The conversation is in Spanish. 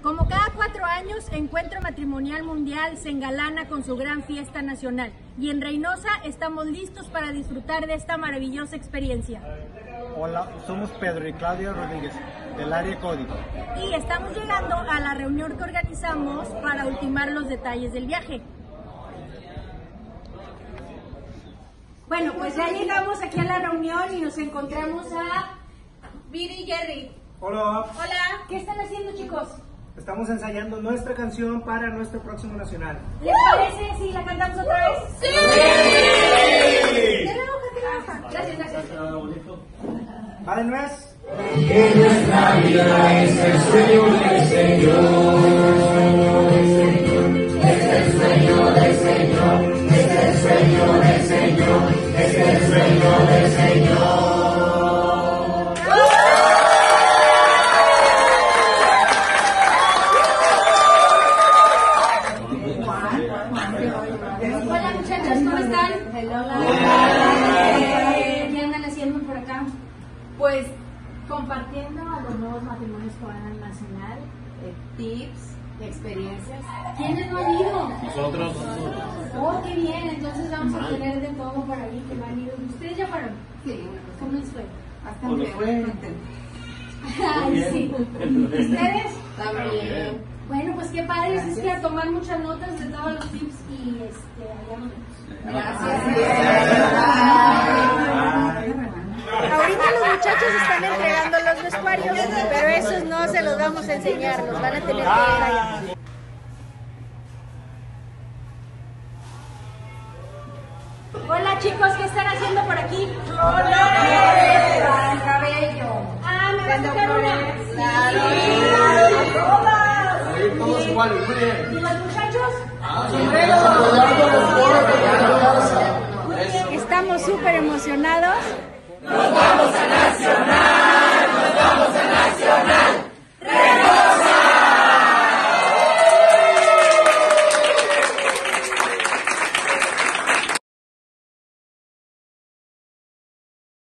Como cada 4 años, Encuentro Matrimonial Mundial se engalana con su gran fiesta nacional y en Reynosa estamos listos para disfrutar de esta maravillosa experiencia. Hola, somos Pedro y Claudia Rodríguez, del área Código. Y estamos llegando a la reunión que organizamos para ultimar los detalles del viaje. Bueno, pues ya llegamos aquí a la reunión y nos encontramos a Viri y Jerry. Hola. Hola, ¿qué están haciendo, chicos? Estamos ensayando nuestra canción para nuestro próximo nacional. ¿Les parece si la cantamos otra vez? ¡Sí! Gracias, gracias. ¿Vale, Nuez? Que nuestra vida es el sueño del Señor. Es el sueño del Señor. Es el sueño del Señor. Es el sueño del Señor. Hola muchachos, ¿cómo están? ¿Qué andan haciendo por acá? Pues compartiendo a los nuevos matrimonios que van al nacional, tips, experiencias. ¿Quiénes no han ido? Nosotros. Oh, qué bien, entonces vamos a tener de todo por ahí que no han ido. ¿Ustedes ya fueron? Sí, ¿Cómo les fue? bastante buenos. Ay, sí. ¿Ustedes? También. Bueno, pues qué padre, es que a tomar muchas notas de todos los tips y allá nos vemos. Ahorita los muchachos están entregando los vestuarios, pero esos no se los vamos a enseñar, los van a tener que ver allá. Hola chicos, ¿qué están haciendo por aquí? Para el cabello. Ah, me va a tocar una. Todos iguales, muy bien. ¿Y los muchachos? Estamos súper emocionados. Nos vamos